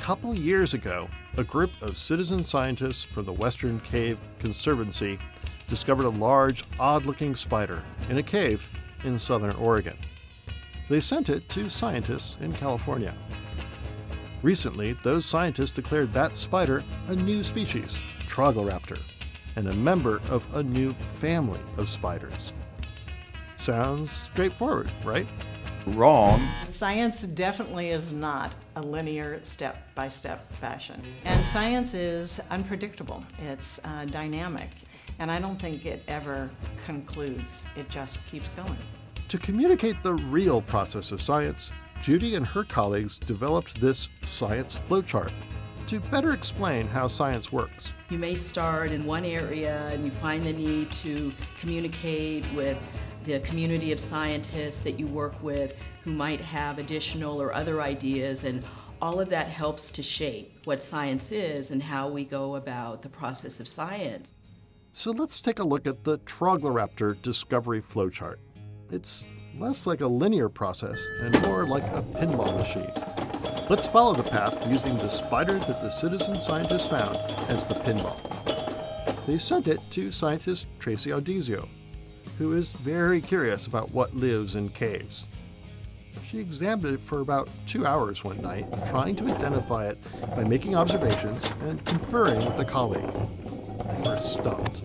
couple years ago, a group of citizen scientists from the Western Cave Conservancy discovered a large, odd-looking spider in a cave in southern Oregon. They sent it to scientists in California. Recently, those scientists declared that spider a new species, Trogloraptor, and a member of a new family of spiders. Sounds straightforward, right? Wrong. Science definitely is not a linear step-by-step fashion. And science is unpredictable. It's dynamic. And I don't think it ever concludes. It just keeps going. To communicate the real process of science, Judy and her colleagues developed this science flowchart to better explain how science works. You may start in one area and you find the need to communicate with the community of scientists that you work with who might have additional or other ideas, and all of that helps to shape what science is and how we go about the process of science. So let's take a look at the Trogloraptor discovery flowchart. It's less like a linear process and more like a pinball machine. Let's follow the path using the spider that the citizen scientists found as the pinball. They sent it to scientist Tracy Audizio, who is very curious about what lives in caves. She examined it for about 2 hours one night, trying to identify it by making observations and conferring with a colleague. They were stumped.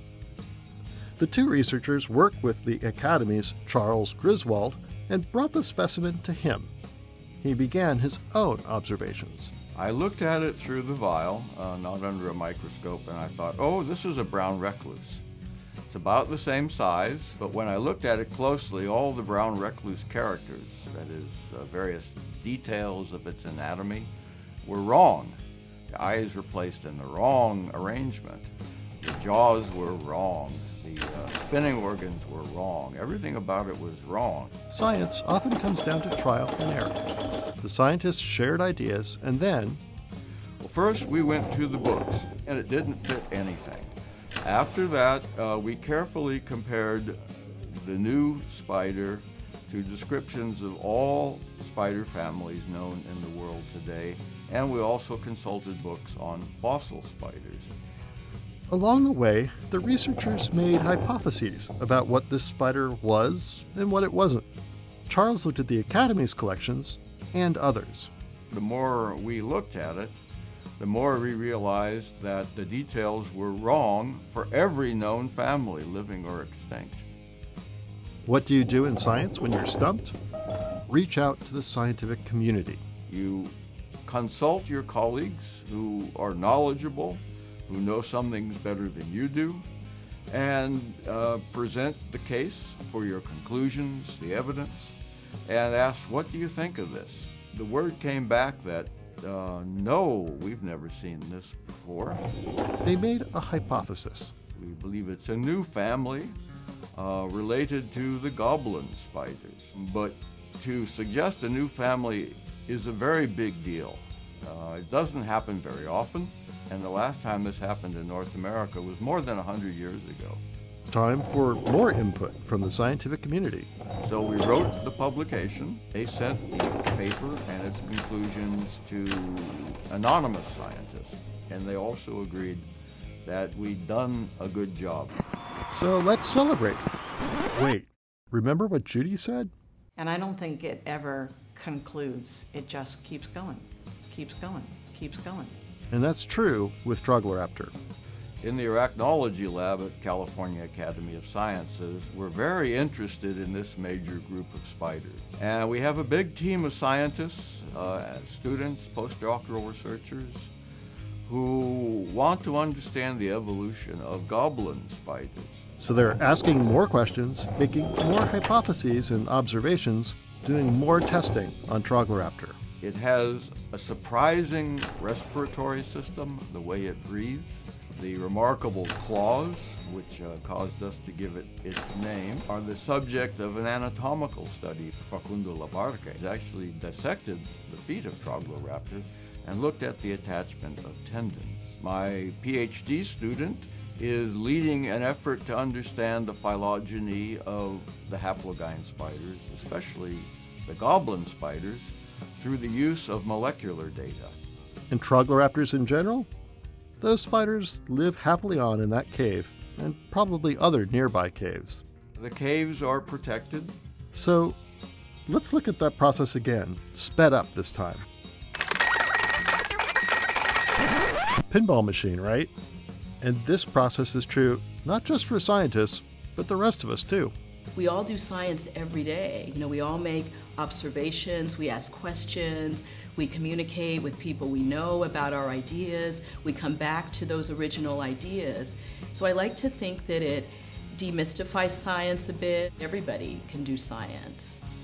The two researchers worked with the Academy's Charles Griswold and brought the specimen to him. He began his own observations. I looked at it through the vial, not under a microscope, and I thought, oh, this is a brown recluse. It's about the same size, but when I looked at it closely, all the brown recluse characters, that is, various details of its anatomy, were wrong. The eyes were placed in the wrong arrangement. The jaws were wrong. The spinning organs were wrong. Everything about it was wrong. Science often comes down to trial and error. The scientists shared ideas, and then... Well, first we went to the books, and it didn't fit anything. After that, we carefully compared the new spider to descriptions of all spider families known in the world today, and we also consulted books on fossil spiders. Along the way, the researchers made hypotheses about what this spider was and what it wasn't. Charles looked at the Academy's collections and others. The more we looked at it, the more we realized that the details were wrong for every known family, living or extinct. What do you do in science when you're stumped? Reach out to the scientific community. You consult your colleagues who are knowledgeable, who know some things better than you do, and present the case for your conclusions, the evidence, and ask, what do you think of this? The word came back that, no, we've never seen this before. They made a hypothesis. We believe it's a new family related to the goblin spiders. But to suggest a new family is a very big deal. It doesn't happen very often. And the last time this happened in North America was more than 100 years ago. Time for more input from the scientific community. So we wrote the publication. They sent the paper and its conclusions to anonymous scientists. And they also agreed that we'd done a good job. So let's celebrate. Wait, remember what Judy said? And I don't think it ever concludes. It just keeps going, keeps going, keeps going. And that's true with Trogloraptor. In the arachnology lab at California Academy of Sciences, we're very interested in this major group of spiders. And we have a big team of scientists, students, postdoctoral researchers, who want to understand the evolution of goblin spiders. So they're asking more questions, making more hypotheses and observations, doing more testing on Trogloraptor. It has a surprising respiratory system, the way it breathes, the remarkable claws, which caused us to give it its name, are the subject of an anatomical study. Facundo Labarca actually dissected the feet of Trogloraptor and looked at the attachment of tendons. My PhD student is leading an effort to understand the phylogeny of the haplogyne spiders, especially the goblin spiders, through the use of molecular data. And Trogloraptors in general? Those spiders live happily on in that cave, and probably other nearby caves. The caves are protected. So let's look at that process again, sped up this time. Pinball machine, right? And this process is true not just for scientists, but the rest of us too. We all do science every day. We all make observations, we ask questions, we communicate with people we know about our ideas, we come back to those original ideas. So I like to think that it demystifies science a bit. Everybody can do science.